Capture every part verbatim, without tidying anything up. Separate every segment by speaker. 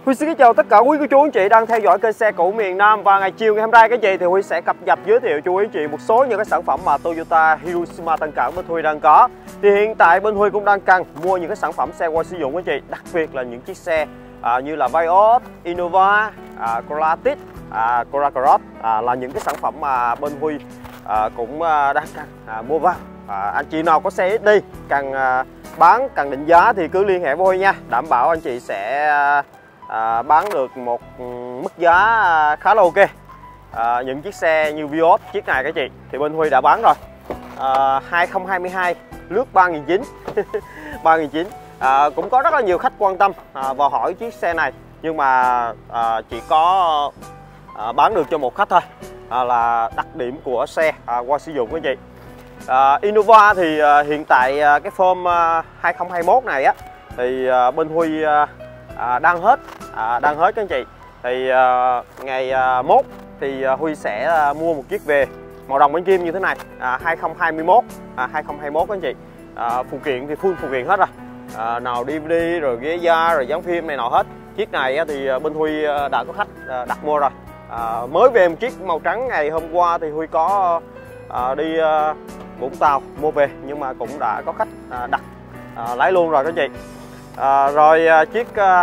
Speaker 1: Huy xin chào tất cả quý cô chú anh chị đang theo dõi kênh xe cũ miền Nam. Và ngày chiều ngày hôm nay các chị thì Huy sẽ cập nhật giới thiệu cho quý anh chị một số những cái sản phẩm mà Toyota Hiroshima Tân Cảng bên Huy đang có. Thì hiện tại bên Huy cũng đang cần mua những cái sản phẩm xe qua sử dụng các chị, đặc biệt là những chiếc xe à, như là Vios, Innova, à, Corolla Tick, à, Corolla Cross à, là những cái sản phẩm mà bên Huy à, cũng à, đang cần à, mua vào. À, anh chị nào có xe ét đê cần à, bán, cần định giá thì cứ liên hệ với Huy nha, đảm bảo anh chị sẽ à, bán được một mức giá khá là ok. À, những chiếc xe như Vios, chiếc này các chị thì bên Huy đã bán rồi, à, hai không hai hai lướt ba nghìn chín trăm ba nghìn chín trăm. À, cũng có rất là nhiều khách quan tâm à, và hỏi chiếc xe này, nhưng mà à, chỉ có à, bán được cho một khách thôi, à, là đặc điểm của xe à, qua sử dụng các chị. à, Innova thì à, hiện tại à, cái form à, hai không hai mốt này á thì à, bên Huy à, à, đang hết à, đang hết các anh chị. Thì à, ngày à, mốt thì à, Huy sẽ à, mua một chiếc về màu đồng bánh kim như thế này, à, hai không hai mốt à, hai không hai mốt các anh chị. à, phụ kiện thì full phụ kiện hết rồi, à, nào đê vê đê rồi ghế da rồi dán phim này nọ hết. Chiếc này thì bên Huy đã có khách đặt mua rồi, à, mới về một chiếc màu trắng ngày hôm qua thì Huy có à, đi à, Vũng Tàu mua về, nhưng mà cũng đã có khách à, đặt à, lấy luôn rồi các chị. à, rồi à, chiếc à,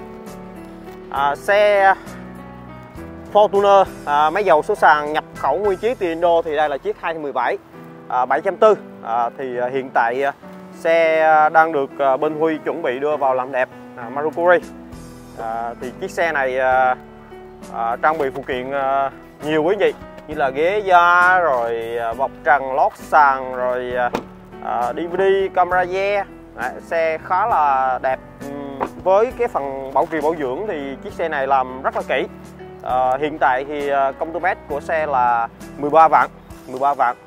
Speaker 1: à, xe Fortuner à, máy dầu số sàn nhập khẩu nguyên chiếc từ Indo thì đây là chiếc hai một bảy à, bảy trăm tư. à, thì à, hiện tại à, xe đang được à, bên Huy chuẩn bị đưa vào làm đẹp à, Mercury. à, thì chiếc xe này à, à, trang bị phụ kiện à, nhiều quý vị, như là ghế da rồi à, bọc trần lót sàn rồi à, đê vê đê, camera rear. Đấy, xe khá là đẹp. Với cái phần bảo trì bảo dưỡng thì chiếc xe này làm rất là kỹ. à, hiện tại thì công tơ mét của xe là mười ba vạn mười ba vạn.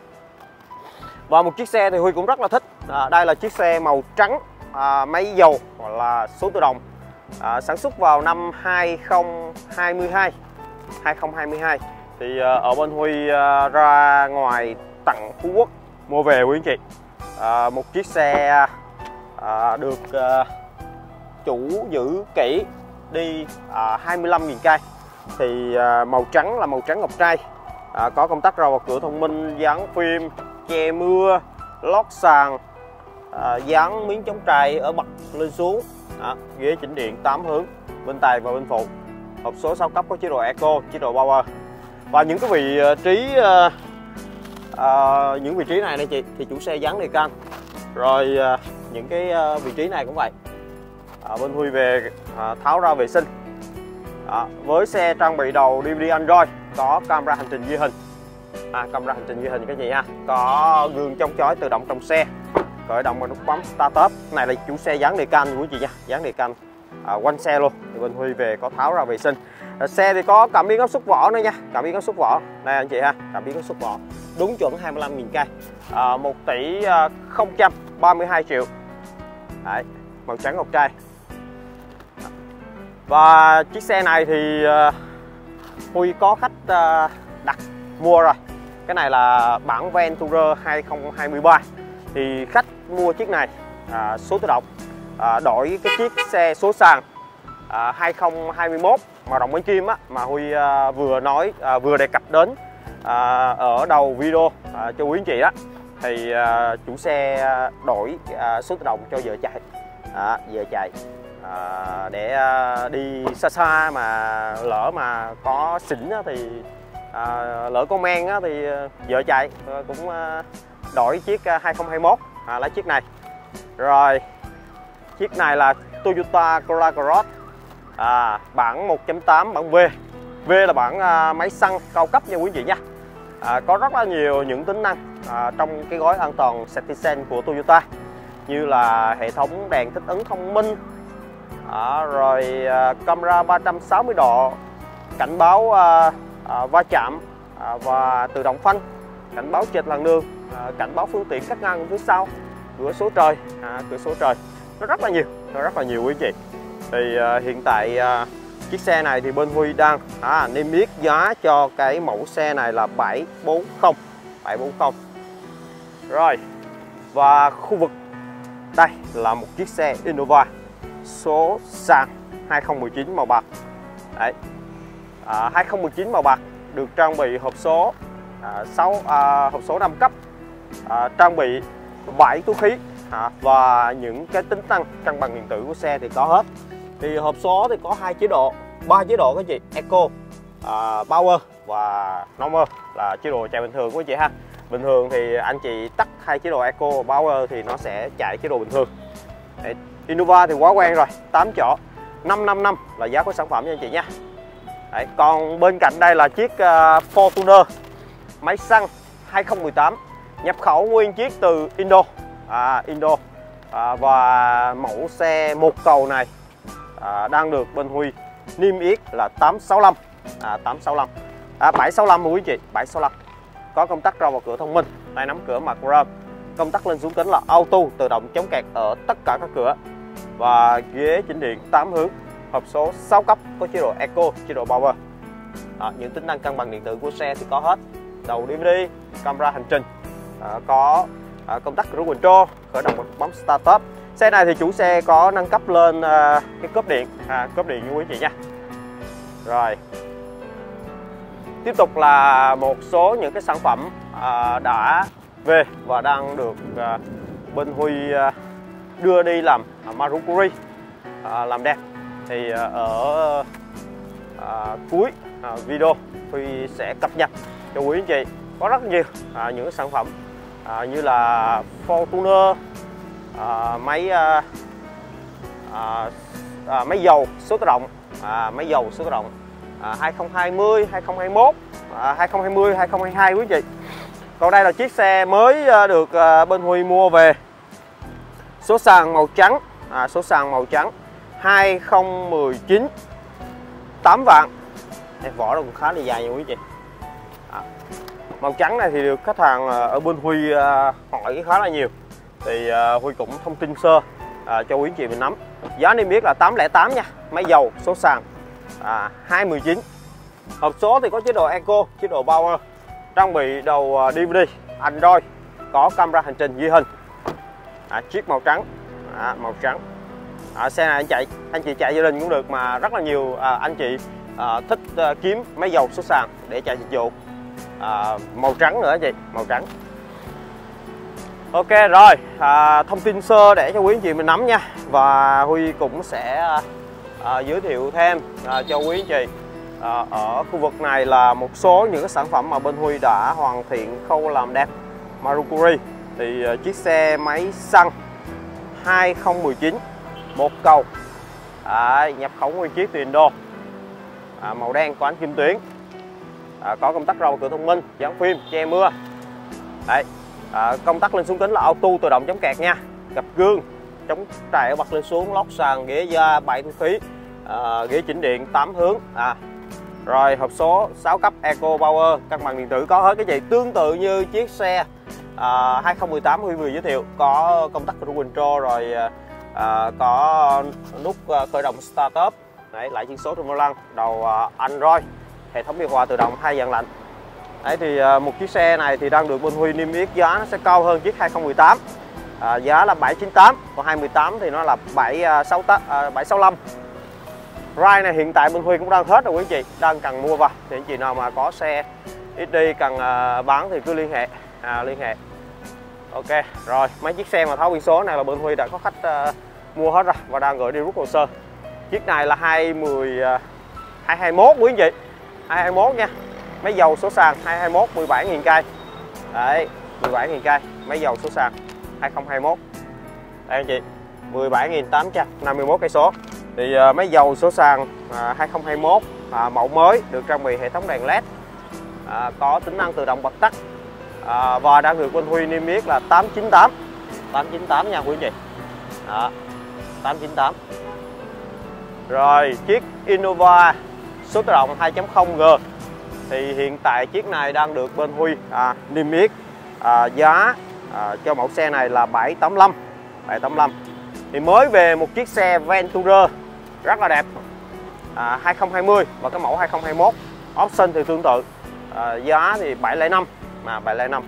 Speaker 1: Và một chiếc xe thì Huy cũng rất là thích, à, đây là chiếc xe màu trắng à, máy dầu hoặc là số tự động, à, sản xuất vào năm hai không hai hai hai không hai hai. Thì à, ở bên Huy à, ra ngoài tận Phú Quốc mua về quý anh chị. à, một chiếc xe à, được à, chủ giữ kỹ đi à, hai mươi lăm nghìn cây. Thì à, màu trắng là màu trắng ngọc trai, à, có công tắc rào vào cửa thông minh, dán phim, che mưa, lót sàn, à, dán miếng chống trải ở bậc lên xuống, à, ghế chỉnh điện tám hướng bên tài và bên phụ, hộp số sáu cấp có chế độ Eco, chế độ Power. Và những cái vị trí à, à, những vị trí này đây chị thì chủ xe dán đề can. Rồi à, những cái à, vị trí này cũng vậy, à, bên Huy về à, tháo ra vệ sinh. à, với xe trang bị đầu đê vê đê Android, có camera hành trình ghi hình, à, camera hành trình ghi hình các chị ha, có gương chống chói tự động trong xe, khởi động bằng nút bấm start up. Này là chủ xe dán đề can của chị nha, dán đề can à, quanh xe luôn. Thì bên Huy về có tháo ra vệ sinh. à, xe thì có cảm biến áp suất vỏ nữa nha, cảm biến áp suất vỏ này anh chị ha, cảm biến áp suất vỏ đúng chuẩn hai mươi lăm nghìn cây. à, một tỷ không trăm ba mươi hai triệu. Đấy, màu trắng ngọc trai. Và chiếc xe này thì uh, Huy có khách uh, đặt mua rồi. Cái này là bản Venturer hai không hai ba. Thì khách mua chiếc này à, số tự động, à, đổi cái chiếc xe số sàn à, hai không hai mốt màu đồng bánh kim á, mà Huy à, vừa nói à, vừa đề cập đến à, ở đầu video à, cho quý anh chị đó. Thì à, chủ xe đổi à, số tự động cho vợ chạy, à, vợ chạy à, để à, đi xa xa mà lỡ mà có xỉn á, thì à, lỡ có men á, thì vợ chạy cũng à, đổi chiếc hai không hai mốt, à, lấy chiếc này. Rồi chiếc này là Toyota Corolla Cross, à, bản một chấm tám, bản V. V là bản à, máy xăng cao cấp nha quý vị nha. à, Có rất là nhiều những tính năng à, trong cái gói an toàn Citizen của Toyota, như là hệ thống đèn thích ứng thông minh, à, rồi à, camera ba trăm sáu mươi độ, cảnh báo à, à, va chạm à, và tự động phanh, cảnh báo trệt làn đường, à, cảnh báo phương tiện cắt ngang phía sau, cửa sổ trời, à, cửa sổ trời. Nó rất là nhiều, nó rất là nhiều quý chị. Thì à, hiện tại à, chiếc xe này thì bên Huy đang à, niêm yết giá cho cái mẫu xe này là bảy bốn không. Rồi, và khu vực đây là một chiếc xe Innova số sàn hai không một chín màu bạc. Đấy. À, hai không một chín màu bạc được trang bị hộp số à, sáu à, hộp số năm cấp, à, trang bị bảy túi khí à, và những cái tính năng cân bằng điện tử của xe thì có hết. Thì hộp số thì có hai chế độ, ba chế độ các chị: Eco, à, Power và Normal là chế độ chạy bình thường của chị ha. Bình thường thì anh chị tắt hai chế độ Eco, Power thì nó sẽ chạy chế độ bình thường. Đấy. Innova thì quá quen rồi, tám chỗ, năm năm năm là giá của sản phẩm nha anh chị nha. Đấy. Còn bên cạnh đây là chiếc uh, Fortuner máy xăng hai không một tám, nhập khẩu nguyên chiếc từ Indo, à, Indo à, và mẫu xe một cầu này à, đang được bên Huy niêm yết là tám sáu lăm, à, tám sáu lăm, à, bảy sáu lăm quý chị, bảy sáu lăm. Có công tắc ra vào cửa thông minh, tay nắm cửa mặt chrome, công tắc lên xuống kính là auto tự động chống kẹt ở tất cả các cửa, và ghế chỉnh điện tám hướng, hộp số sáu cấp, có chế độ Eco, chế độ Power. À, những tính năng cân bằng điện tử của xe thì có hết: đầu đê vê đê, camera hành trình, à, có à, công tắc cruise control, khởi động bấm start stop. Xe này thì chủ xe có nâng cấp lên à, cái cốp điện, à, cốp điện như quý chị nha. Rồi tiếp tục là một số những cái sản phẩm à, đã về và đang được à, bên Huy à, đưa đi làm à, Marukuri à, làm đẹp. Thì à, ở à, cuối à, video Huy sẽ cập nhật cho quý anh chị có rất nhiều à, những cái sản phẩm à, như là Fortuner, à, máy à, à, à, máy dầu số tự động, à, máy dầu số tự động à, hai không hai không, hai không hai mốt, à, hai không hai không, hai không hai hai quý chị. Còn đây là chiếc xe mới được à, bên Huy mua về, số sàn màu trắng, à, số sàn màu trắng hai không một chín, tám vạn. Đây, vỏ nó cũng khá là dài nha quý chị. À, màu trắng này thì được khách hàng ở bên Huy à, hỏi khá là nhiều, thì à, Huy cũng thông tin sơ à, cho quý chị mình nắm. Giá niêm yết là tám không tám nha, máy dầu, số sàn à, hai một chín. Hộp số thì có chế độ Eco, chế độ Power, trang bị đầu đê vê đê, Android, có camera hành trình ghi hình. À, chiếc màu trắng, à, màu trắng. À, xe này anh chạy, anh chị chạy gia đình cũng được, mà rất là nhiều à, anh chị à, thích à, kiếm máy dầu số sàn để chạy dịch vụ. À, màu trắng nữa chị, màu trắng. Ok rồi, à, thông tin sơ để cho quý anh chị mình nắm nha. Và Huy cũng sẽ à, giới thiệu thêm à, cho quý anh chị à, ở khu vực này là một số những cái sản phẩm mà bên Huy đã hoàn thiện khâu làm đẹp Marukuri. Thì à, chiếc xe máy xăng hai không một chín một cầu, à, nhập khẩu nguyên chiếc từ Indo, à, màu đen, có ánh kim tuyến, à, có công tắc râu cửa thông minh, dán phim, che mưa. Đấy. À, công tắc lên xuống kính là auto tự động chống kẹt nha, gập gương, chống trải bật lên xuống, lót sàn, ghế da, bảy túi khí, à, ghế chỉnh điện tám hướng. À, rồi hộp số sáu cấp, Eco, Power, cân bằng điện tử có hết cái gì, tương tự như chiếc xe à, hai không một tám Huy vừa giới thiệu, có công tắc cruise control, rồi à, có nút khởi động start up, đấy, lại chiếc số trên vô lăng, đầu à, Android, hệ thống điều hòa tự động, hai dàn lạnh. Đấy, thì à, một chiếc xe này thì đang được bên Huy niêm yết giá nó sẽ cao hơn chiếc hai không một tám, à, giá là bảy chín tám, còn hai một tám thì nó là bảy sáu lăm. Ride này hiện tại bên Huy cũng đang hết rồi quý chị, đang cần mua vào, thì anh chị nào mà có xe ét đê cần à, bán thì cứ liên hệ, à, liên hệ. Ok rồi, mấy chiếc xe mà tháo biển số này là bên Huy đã có khách uh, mua hết rồi và đang gửi đi rút hồ sơ. Chiếc này là hai mươi, uh, hai hai mốt quý anh chị, hai hai mốt nha, máy dầu số sàn hai hai mốt, mười bảy nghìn cây. Đấy, mười bảy nghìn cây, máy dầu số sàn hai không hai mốt. Đây anh chị, mười bảy nghìn tám trăm năm mươi mốt cây số. Thì uh, máy dầu số sàn uh, hai không hai mốt, uh, mẫu mới, được trang bị hệ thống đèn led, uh, có tính năng tự động bật tắt. À, và đang được bên Huy niêm yết là tám chín tám, tám chín tám nha quý chị. Đó, tám chín tám. Rồi chiếc Innova số tự động hai chấm không G thì hiện tại chiếc này đang được bên Huy à, niêm yết à, giá à, cho mẫu xe này là bảy tám lăm, bảy tám lăm. Thì mới về một chiếc xe Venturer rất là đẹp, à, hai không hai không và cái mẫu hai không hai mốt, option thì tương tự, à, giá thì bảy không năm, mà bảy không năm.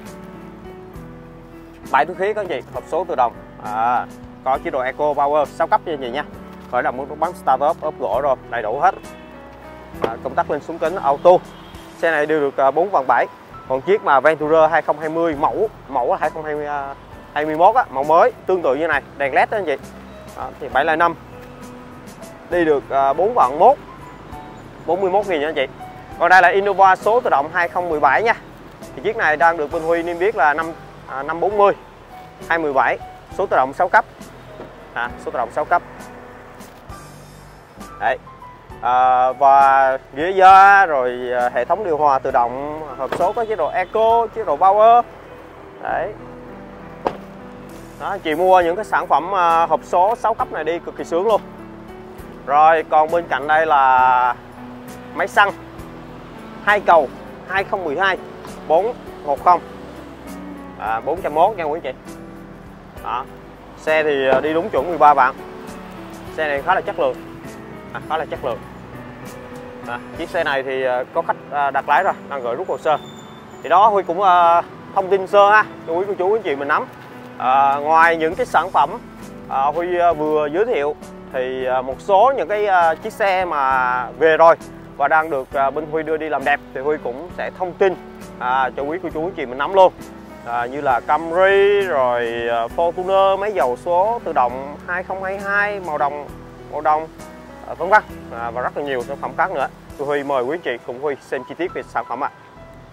Speaker 1: Bảy túi khí các anh chị, hộp số tự động, à, có chế độ Eco, Power, sáu cấp cho anh chị nha. khởi động nút bấm start up, ốp gỗ rồi, đầy đủ hết. À, công tắc lên xuống kính auto. Xe này đều được bốn vạn bảy. Còn chiếc mà Venturer hai không hai không mẫu mẫu hai không hai mốt á, mẫu mới tương tự như này, đèn led đó anh chị. Đó, thì bảy là năm. Đi được bốn vạn một, bốn mươi mốt nghìn nha anh chị. Còn đây là Innova số tự động hai không một bảy nha. Thì chiếc này đang được bên Huy niêm yết là năm à, năm bốn mươi hai một bảy, số tự động sáu cấp. À, số tự động sáu cấp. Đấy. À, và ghế da rồi hệ thống điều hòa tự động, hộp số có chế độ Eco, chế độ Power. Đấy. Đó, chị mua những cái sản phẩm à, hộp số sáu cấp này đi cực kỳ sướng luôn. Rồi còn bên cạnh đây là máy xăng hai cầu hai không một hai bốn một không, à, bốn trăm mốt nha quý chị. Đó. Xe thì đi đúng chuẩn mười ba vạn. Xe này khá là chất lượng, à, khá là chất lượng. À, chiếc xe này thì có khách đặt lái rồi, đang gửi rút hồ sơ. Thì đó Huy cũng uh, thông tin sơ ha cho quý cô chú quý chị mình nắm. À, ngoài những cái sản phẩm uh, Huy uh, vừa giới thiệu thì uh, một số những cái uh, chiếc xe mà về rồi và đang được uh, bên Huy đưa đi làm đẹp thì Huy cũng sẽ thông tin à, cho quý cô chú quý chị mình nắm luôn. À, như là Camry rồi uh, Fortuner, máy dầu số tự động hai không hai hai màu đồng màu đồng à, vân vân à, và rất là nhiều sản phẩm khác nữa. Tôi Huy mời quý chị cùng Huy xem chi tiết về sản phẩm ạ. À.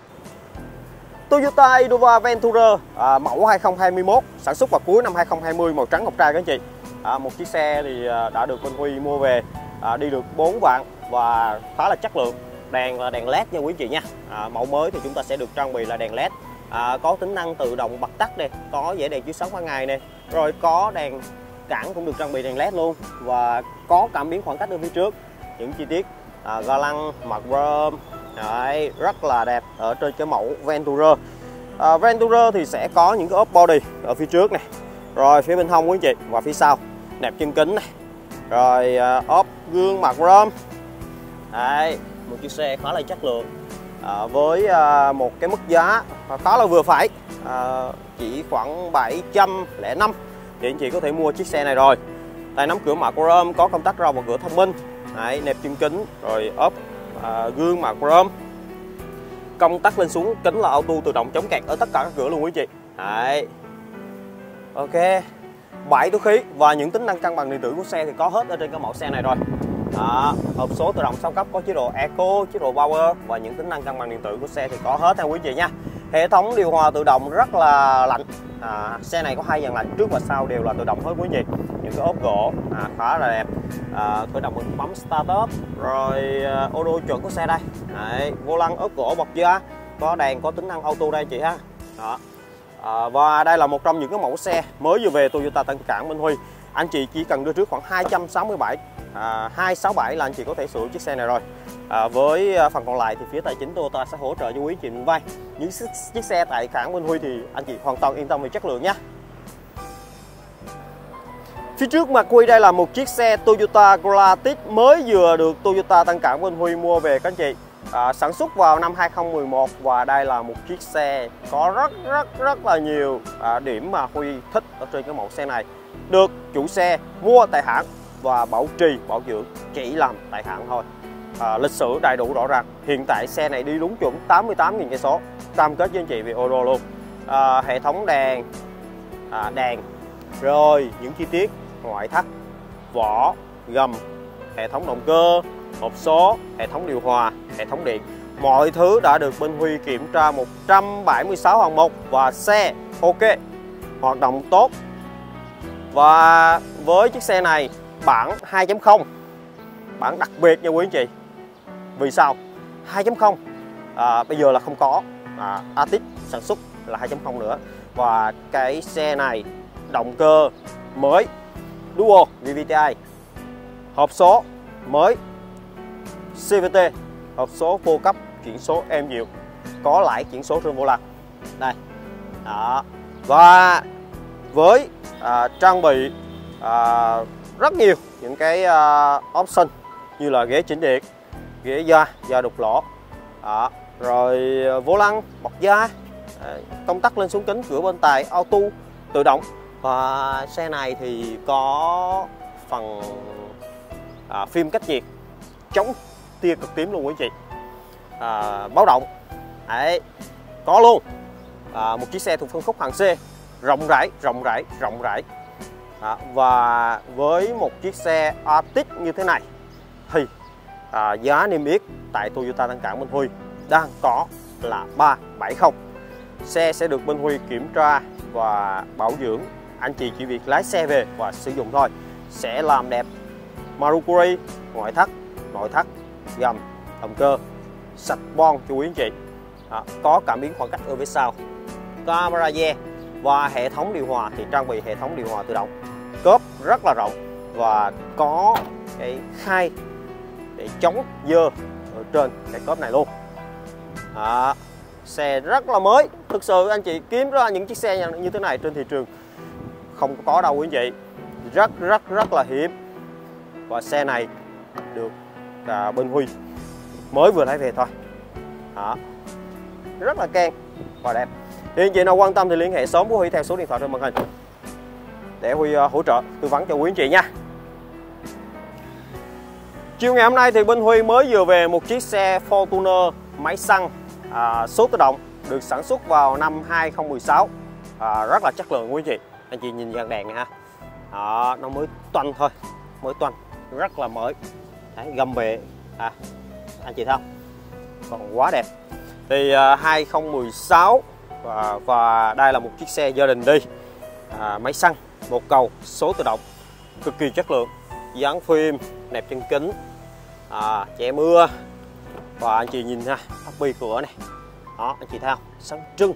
Speaker 1: Toyota Innova Venturer à, mẫu hai không hai mốt, sản xuất vào cuối năm hai không hai không, màu trắng ngọc trai các anh chị. À, một chiếc xe thì đã được bên Huy mua về, à, đi được bốn vạn và khá là chất lượng. Đèn là đèn led nha quý chị nha. À, mẫu mới thì chúng ta sẽ được trang bị là đèn led, à, có tính năng tự động bật tắt này, có dễ đèn chiếu sáng ban ngày này, rồi có đèn cản cũng được trang bị đèn led luôn và có cảm biến khoảng cách ở phía trước. Những chi tiết à, ga lăng, mặt chrome, đấy, rất là đẹp ở trên cái mẫu Venturer. À, Venturer thì sẽ có những cái ốp body ở phía trước này, rồi phía bên hông quý chị và phía sau nẹp chân kính này, rồi à, ốp gương mặt chrome. Đấy, một chiếc xe khá là chất lượng à, với à, một cái mức giá khá là vừa phải, à, chỉ khoảng bảy trăm lẻ năm thì anh chị có thể mua chiếc xe này rồi. Tay nắm cửa mạ chrome, có công tắc rào và cửa thông minh. Đấy, nẹp chân kính, rồi ốp à, gương mạ chrome. Công tắc lên xuống kính là auto tự động chống kẹt ở tất cả các cửa luôn quý chị. Đấy. Ok. Bảy túi khí và những tính năng cân bằng điện tử của xe thì có hết ở trên cái mẫu xe này rồi. Đó, hộp số tự động sáu cấp, có chế độ Eco, chế độ Power và những tính năng cân bằng điện tử của xe thì có hết nha quý chị nha. Hệ thống điều hòa tự động rất là lạnh. À, xe này có hai dàn lạnh trước và sau đều là tự động hết quý vị. Những cái ốp gỗ à, khá là đẹp. À, khởi động mình bấm start up, rồi uh, ô tô chuẩn của xe đây. Đấy, vô lăng ốp gỗ bọc da, có đèn, có tính năng auto đây chị ha. Đó. À, và đây là một trong những cái mẫu xe mới vừa về Toyota Tân Cảng bên Huy. Anh chị chỉ cần đưa trước khoảng hai trăm sáu mươi bảy, à, hai trăm sáu mươi bảy là anh chị có thể sở hữu chiếc xe này rồi. À, với phần còn lại thì phía tài chính Toyota sẽ hỗ trợ cho quý chị vay. Những chiếc xe tại cảng bên Huy thì anh chị hoàn toàn yên tâm về chất lượng nhé. Phía trước mặt Huy đây là một chiếc xe Toyota Corolla Tiz mới vừa được Toyota Tân Cảng bên Huy mua về các anh chị. À, sản xuất vào năm hai không một một và đây là một chiếc xe có rất rất rất là nhiều à, điểm mà Huy thích ở trên cái mẫu xe này. Được chủ xe mua tại hãng và bảo trì bảo dưỡng chỉ làm tại hãng thôi. À, lịch sử đầy đủ rõ ràng. Hiện tại xe này đi đúng chuẩn tám mươi tám nghìn cây số, cam kết với anh chị về ô tô luôn. À, hệ thống đèn, à, đèn, rồi những chi tiết ngoại thất, vỏ, gầm, hệ thống động cơ, hộp số, hệ thống điều hòa, hệ thống điện, mọi thứ đã được bên Huy kiểm tra một trăm bảy mươi sáu hạng mục và xe ok, hoạt động tốt. Và với chiếc xe này bản hai chấm không, bản đặc biệt nha quý anh chị. Vì sao? hai chấm không à, bây giờ là không có, à, Arctic sản xuất là hai chấm không nữa. Và cái xe này động cơ mới Dual vê vê tê i, hộp số mới xê vê tê, hộp số vô cấp, chuyển số êm dịu, có lãi chuyển số trên vô lăng đây. Đó. Và với à, trang bị à, rất nhiều những cái à, option như là ghế chỉnh điện, ghế da da đục lỗ, đó. Rồi vô lăng bọc da, công tắc lên xuống kính, cửa bên tài auto tự động. Và xe này thì có phần à, phim cách nhiệt, chống tia cực tím luôn quý anh chị, à, báo động đấy, có luôn. À, một chiếc xe thuộc phân khúc hàng C, rộng rãi rộng rãi rộng rãi. À, và với một chiếc xe Arctic như thế này thì à, giá niêm yết tại Toyota Tân Cảng Minh Huy đang có là ba bảy không. Xe sẽ được Minh Huy kiểm tra và bảo dưỡng, anh chị chỉ việc lái xe về và sử dụng thôi. Sẽ làm đẹp Mercury, ngoại thất, nội thất, gầm, động cơ sạch bon cho quý anh chị. À, có cảm biến khoảng cách ở phía sau, camera rear và hệ thống điều hòa thì trang bị hệ thống điều hòa tự động. Cốp rất là rộng và có cái khay để chống dơ ở trên cái cốp này luôn. À, xe rất là mới, thực sự anh chị kiếm ra những chiếc xe như thế này trên thị trường không có đâu quý anh chị, rất rất rất là hiếm. Và xe này được à, bên Huy mới vừa lấy về thôi. Đó, rất là keng và đẹp. Thì anh chị nào quan tâm thì liên hệ sớm với Huy theo số điện thoại trên màn hình để Huy uh, hỗ trợ tư vấn cho quý anh chị nha. Chiều ngày hôm nay thì bên Huy mới vừa về một chiếc xe Fortuner máy xăng à, số tự động, được sản xuất vào năm hai không một sáu, à, rất là chất lượng quý anh chị. Anh chị nhìn dàn đèn này ha, đó, nó mới toanh thôi, mới toanh, rất là mới. Đấy, gầm bệ à, anh chị thấy không, còn quá đẹp. Thì à, hai không một sáu và, và đây là một chiếc xe gia đình đi, à, máy xăng một cầu số tự động, cực kỳ chất lượng, dán phim, nẹp chân kính, à, che mưa. Và anh chị nhìn ha, ốc bi cửa này, đó anh chị thấy không, sáng trưng,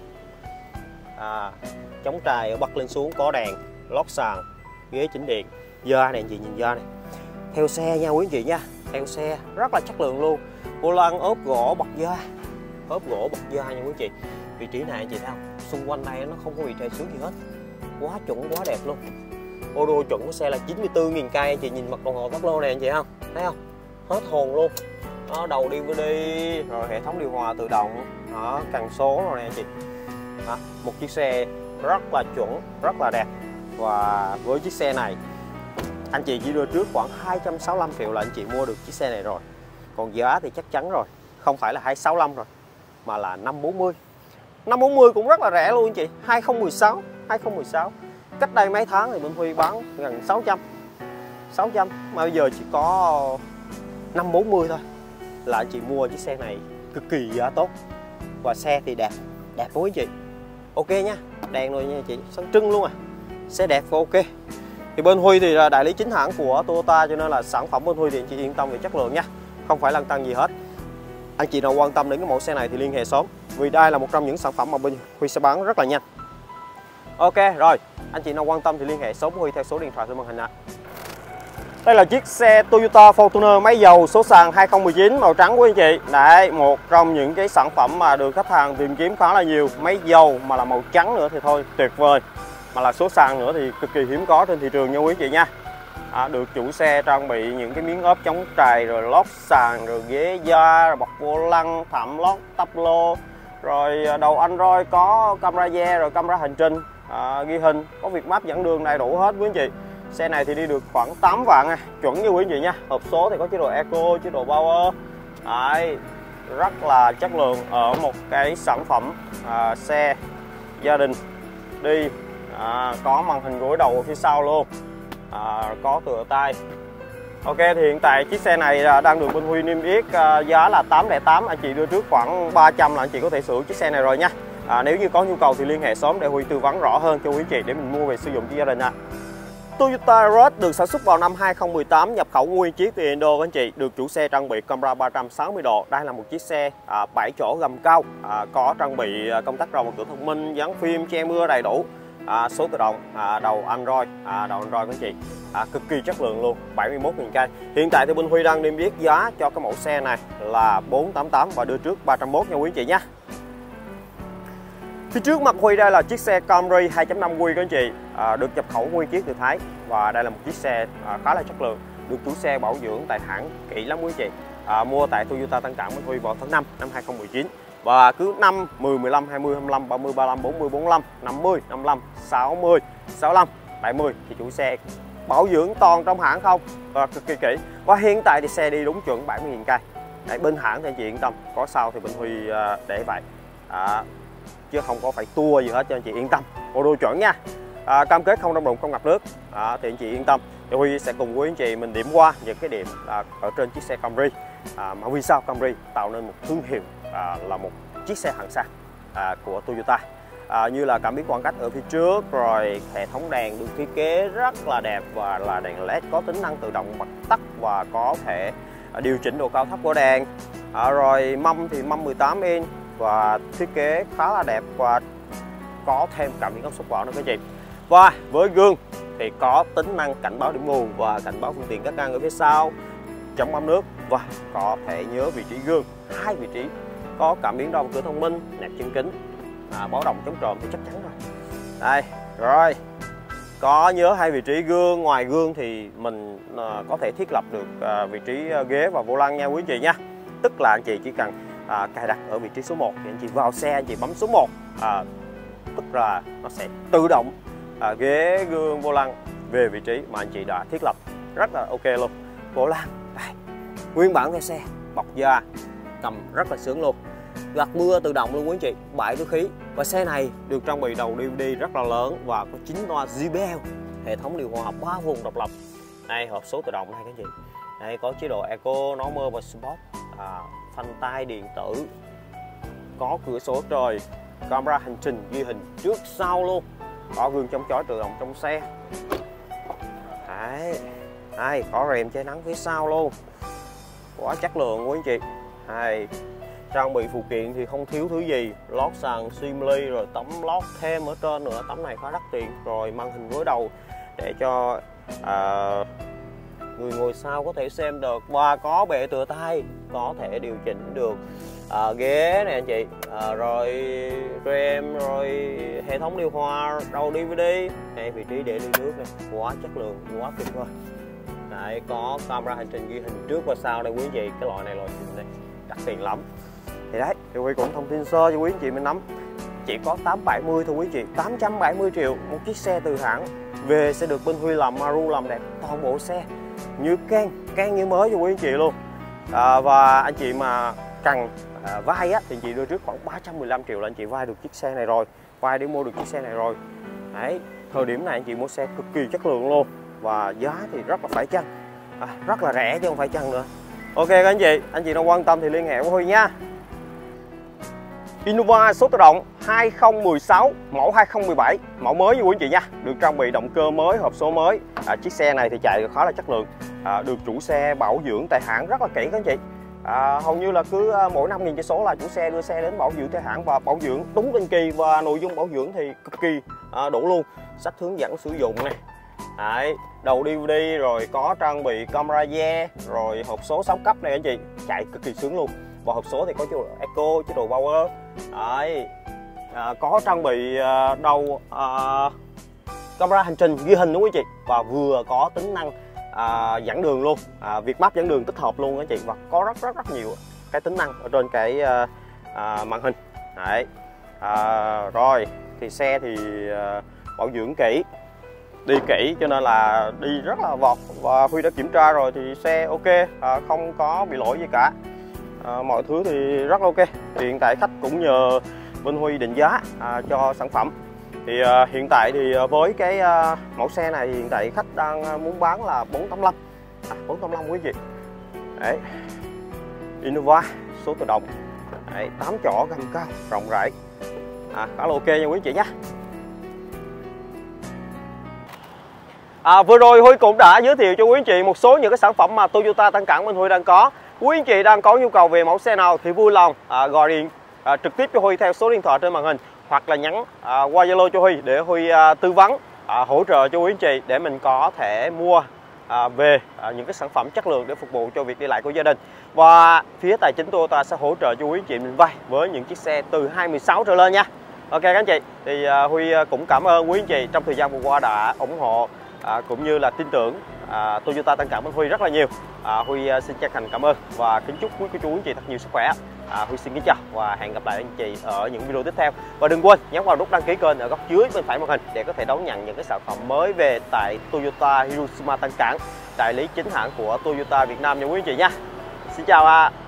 Speaker 1: à, chống trải ở bật lên xuống, có đèn, lót sàn, ghế chỉnh điện, da này anh chị nhìn da này, theo xe nha quý anh chị nha, theo xe rất là chất lượng luôn. Vô lăng ốp gỗ bọc da, ốp gỗ bọc da nha quý anh chị. Vị trí này anh chị thấy không, xung quanh đây nó không có bị trầy xước gì hết, quá chuẩn quá đẹp luôn. Ô đô chuẩn của xe là chín mươi tư nghìn cây, anh chị nhìn mặt đồng hồ tốc lô này anh chị không, thấy không, hết hồn luôn. Đó, đầu đê vê đê, rồi hệ thống điều hòa tự động, đó, cần số rồi nè anh chị. Đó, một chiếc xe rất là chuẩn, rất là đẹp. Và với chiếc xe này anh chị chỉ đưa trước khoảng hai trăm sáu mươi lăm triệu là anh chị mua được chiếc xe này rồi. Còn giá thì chắc chắn rồi, không phải là hai trăm sáu mươi lăm rồi, mà là năm trăm bốn mươi. năm trăm bốn mươi cũng rất là rẻ luôn anh chị. hai không một sáu, hai không một sáu. Cách đây mấy tháng thì bên Huy bán gần sáu trăm. sáu trăm mà bây giờ chỉ có năm trăm bốn mươi thôi là anh chị mua chiếc xe này cực kỳ giá tốt. Và xe thì đẹp, đẹp quá anh chị. Ok nha, đèn rồi nha chị, sáng trưng luôn à. Xe đẹp và ok. Thì bên Huy thì là đại lý chính hãng của Toyota, cho nên là sản phẩm bên Huy thì anh chị yên tâm về chất lượng nha, không phải lăn tăn gì hết. Anh chị nào quan tâm đến cái mẫu xe này thì liên hệ sớm, vì đây là một trong những sản phẩm mà bên Huy sẽ bán rất là nhanh. Ok rồi, anh chị nào quan tâm thì liên hệ sớm với Huy theo số điện thoại trên màn hình ạ. Đây là chiếc xe Toyota Fortuner máy dầu số sàn hai không một chín màu trắng của anh chị. Đấy, một trong những cái sản phẩm mà được khách hàng tìm kiếm khá là nhiều. Máy dầu mà là màu trắng nữa thì thôi tuyệt vời, mà là số sàn nữa thì cực kỳ hiếm có trên thị trường nha quý anh chị nha. À, được chủ xe trang bị những cái miếng ốp chống trầy, rồi lót sàn, rồi ghế da, rồi bọc vô lăng, thảm lót tắp lô, rồi đầu Android, có camera rear, rồi camera hành trình, à, ghi hình, có việc map dẫn đường đầy đủ hết quý anh chị. Xe này thì đi được khoảng tám vạn à, chuẩn như quý anh chị nha. Hộp số thì có chế độ Eco, chế độ Power. Đấy, rất là chất lượng ở một cái sản phẩm à, xe gia đình đi, à, có màn hình gối đầu ở phía sau luôn, à, có tựa tay. Ok, thì hiện tại chiếc xe này đang được bên Huy niêm yết à, giá là tám không tám. Anh chị đưa trước khoảng ba trăm là anh chị có thể sở hữu chiếc xe này rồi nha. À, nếu như có nhu cầu thì liên hệ sớm để Huy tư vấn rõ hơn cho quý anh chị để mình mua về sử dụng cho gia đình ạ. À. Toyota Rush được sản xuất vào năm hai không một tám, nhập khẩu nguyên chiếc từ Indo các anh chị, được chủ xe trang bị camera ba trăm sáu mươi độ. Đây là một chiếc xe à, bảy chỗ gầm cao, à, có trang bị công tắc rào một cửa thông minh, dán phim, che mưa đầy đủ, à, số tự động, à, đầu Android, à, đầu Android các anh chị, à, cực kỳ chất lượng luôn, bảy mươi mốt nghìn cây. Hiện tại thì bên Huy đang niêm yết giá cho cái mẫu xe này là bốn trăm tám mươi tám và đưa trước ba trăm mốt nha quý anh chị nhé. Phía trước mặt Huy đây là chiếc xe Camry hai chấm năm Q các anh chị, à, được nhập khẩu nguyên chiếc từ Thái, và đây là một chiếc xe à, khá là chất lượng, được chủ xe bảo dưỡng tại hãng kỹ lắm quý anh chị. À, mua tại Toyota Tân Cảng bên Huy vào tháng năm năm hai không một chín, và cứ năm, mười, mười lăm, hai mươi, hai mươi lăm, ba mươi, ba mươi lăm, bốn mươi, bốn mươi lăm, năm mươi, năm mươi lăm, sáu mươi, sáu mươi lăm, bảy mươi thì chủ xe bảo dưỡng toàn trong hãng không, và cực kỳ kỹ. Và hiện tại thì xe đi đúng chuẩn bảy mươi nghìn cây. Đấy, bên hãng thì anh chị yên tâm, có sao thì bên Huy để vậy, à, chứ không có phải tua gì hết, cho anh chị yên tâm. Bộ đồ chuẩn nha, à, cam kết không đâm đụng, không ngập nước, à, thì anh chị yên tâm. Thì Huy sẽ cùng với anh chị mình điểm qua những cái điểm à, ở trên chiếc xe Camry, à, mà vì sao Camry tạo nên một thương hiệu, à, là một chiếc xe hạng sang à, của Toyota. À, như là cảm biến khoảng cách ở phía trước, rồi hệ thống đèn được thiết kế rất là đẹp và là đèn led có tính năng tự động bật tắt và có thể à, điều chỉnh độ cao thấp của đèn. À, rồi mâm thì mâm mười tám inch và thiết kế khá là đẹp và có thêm cảm biến áp suất vào nữa các chị. Và với gương thì có tính năng cảnh báo điểm mù và cảnh báo phương tiện cắt ngang ở phía sau, chống bám nước, và có thể nhớ vị trí gương hai vị trí, có cảm biến đo cửa thông minh, nẹp chân kính, à, báo động chống trộm thì chắc chắn rồi. Đây rồi, có nhớ hai vị trí gương. Ngoài gương thì mình à, có thể thiết lập được à, vị trí ghế và vô lăng nha quý anh chị nha. Tức là anh chị chỉ cần à, cài đặt ở vị trí số một thì anh chị vào xe anh chị bấm số một, à, tức là nó sẽ tự động à, ghế, gương, vô lăng về vị trí mà anh chị đã thiết lập, rất là ok luôn. Vô lăng đây, nguyên bản theo xe, bọc da, cầm rất là sướng luôn. Gạt mưa tự động luôn quý anh chị, bãi túi khí. Và xe này được trang bị đầu đê vê đê rất là lớn và có chín loa gi bê lờ, hệ thống điều hòa ba vùng độc lập. Đây, hộp số tự động này các chị. Đây, có chế độ Eco, Normal và Sport, à, phanh tay điện tử, có cửa sổ trời, camera hành trình ghi hình trước sau luôn, có gương chống chói tự động trong xe. Đấy, đây có rèm che nắng phía sau luôn, quá chất lượng quý anh chị. Đây, trang bị phụ kiện thì không thiếu thứ gì, lót sàn Simly, rồi tấm lót thêm ở trên nữa, tấm này khá đắt tiền, rồi màn hình gối đầu để cho à, người ngồi sau có thể xem được, và có bệ tựa tay, có thể điều chỉnh được à, ghế này anh chị, à, rồi rem, rồi hệ thống điều hòa, đầu đê vê đê, này vị trí để ly nước này, quá chất lượng, quá tuyệt vời. Đấy, có camera hành trình ghi hình trước và sau đây quý anh chị, cái loại này loại xịn này, đắt tiền lắm. Thì đấy, thì Huy cũng thông tin sơ cho quý anh chị mình nắm, chỉ có tám trăm bảy mươi thôi quý anh chị, tám trăm bảy mươi triệu một chiếc xe từ hãng về sẽ được bên Huy làm maru làm đẹp toàn bộ xe như can can như mới cho quý anh chị luôn. À, và anh chị mà cần à, vay á thì anh chị đưa trước khoảng ba trăm mười lăm triệu là anh chị vay được chiếc xe này rồi, vay để mua được chiếc xe này rồi. Đấy, thời điểm này anh chị mua xe cực kỳ chất lượng luôn và giá thì rất là phải chăng, à, rất là rẻ chứ không phải chăng nữa. Ok các anh chị, anh chị nào quan tâm thì liên hệ với Huy nha. Innova số tự động hai không một sáu, mẫu hai không một bảy, mẫu mới như quý anh chị nha, được trang bị động cơ mới, hộp số mới. À, chiếc xe này thì chạy khá là chất lượng, à, được chủ xe bảo dưỡng tại hãng rất là kỹ các anh chị. À, hầu như là cứ mỗi năm nghìn cây số là chủ xe đưa xe đến bảo dưỡng tại hãng và bảo dưỡng đúng định kỳ, và nội dung bảo dưỡng thì cực kỳ à, đủ luôn. Sách hướng dẫn sử dụng này, đấy, đầu đê vê đê, rồi có trang bị camera da, rồi hộp số sáu cấp này anh chị, chạy cực kỳ sướng luôn. Và hộp số thì có chế độ Eco, chế độ Power. Đấy, à, có trang bị à, đầu à, camera hành trình ghi hình đúng không chị, và vừa có tính năng à, dẫn đường luôn, à, Việt Map dẫn đường tích hợp luôn các chị, và có rất rất rất nhiều cái tính năng ở trên cái à, à, màn hình. Đấy, à, rồi thì xe thì à, bảo dưỡng kỹ, đi kỹ cho nên là đi rất là vọt, và Huy đã kiểm tra rồi thì xe ok, à, không có bị lỗi gì cả. À, mọi thứ thì rất ok. Thì hiện tại khách cũng nhờ bên Huy định giá à, cho sản phẩm. Thì à, hiện tại thì với cái à, mẫu xe này thì hiện tại khách đang muốn bán là bốn tám lăm, à, bốn tám lăm quý vị. Đấy, Innova số tự động, đấy, tám chỗ gầm cao rộng rãi, à, khá là ok nha quý chị nhé. À, vừa rồi Huy cũng đã giới thiệu cho quý anh chị một số những cái sản phẩm mà Toyota Tân Cảng bên Huy đang có. Quý anh chị đang có nhu cầu về mẫu xe nào thì vui lòng à, gọi điện à, trực tiếp cho Huy theo số điện thoại trên màn hình, hoặc là nhắn à, qua Zalo cho Huy để Huy à, tư vấn, à, hỗ trợ cho quý anh chị để mình có thể mua à, về à, những cái sản phẩm chất lượng để phục vụ cho việc đi lại của gia đình. Và phía tài chính Toyota sẽ hỗ trợ cho quý anh chị mình vay với những chiếc xe từ hai mươi sáu trở lên nha. Ok các anh chị, thì à, Huy cũng cảm ơn quý anh chị trong thời gian vừa qua đã ủng hộ à, cũng như là tin tưởng à, Toyota Tân Cảng bên Huy rất là nhiều. à, Huy xin chân thành cảm ơn và kính chúc quý cô chú anh chị thật nhiều sức khỏe. À, Huy xin kính chào và hẹn gặp lại anh chị ở những video tiếp theo. Và đừng quên nhấn vào nút đăng ký kênh ở góc dưới bên phải màn hình để có thể đón nhận những cái sản phẩm mới về tại Toyota Hiroshima Tân Cảng, đại lý chính hãng của Toyota Việt Nam nha quý anh chị nha. Xin chào ạ. À.